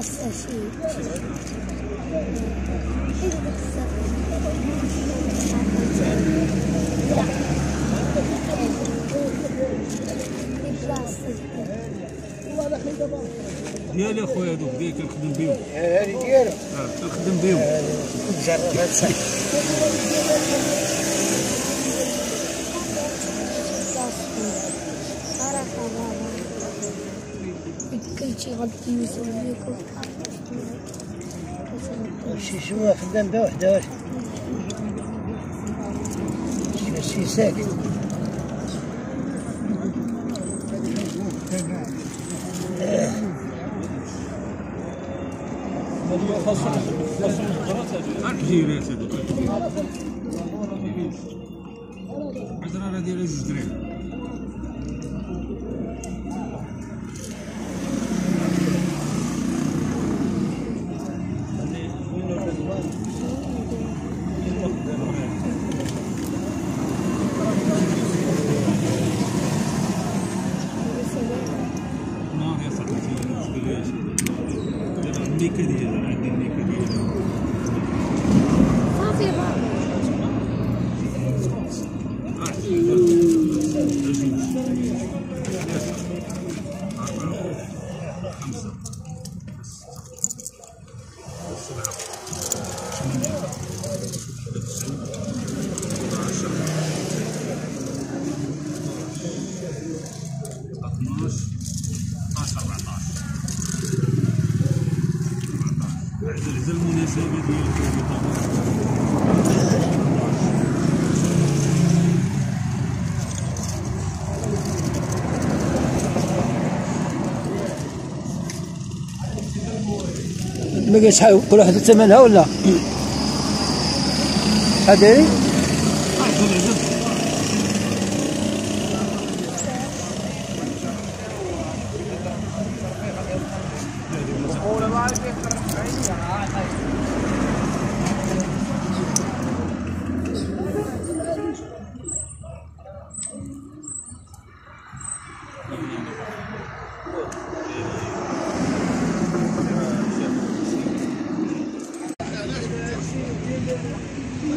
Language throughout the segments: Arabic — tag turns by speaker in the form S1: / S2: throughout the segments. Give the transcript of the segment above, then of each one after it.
S1: أصلا شيء
S2: ديالي اخويا هذوك ديالي كنخدم بهم.
S3: هذه ديالك؟
S2: كنخدم بهم.
S3: جرب هاد الساعة.
S1: كلشي غادي يوصل ليكم.
S3: شو خدام بها وحده واش؟ شي ساكت.
S2: الكبيرات هذوك الزراره ديالها جوج درهم. ناضي صاحبي تقوليش الميكا ديالها عندي الميكا ديالها
S1: صافي
S2: هذا المناسبة ديال
S3: ما قالش شحال كل واحد ثمنها ولا؟ شحال دايرين؟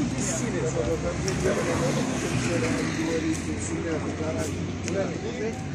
S4: Gracias.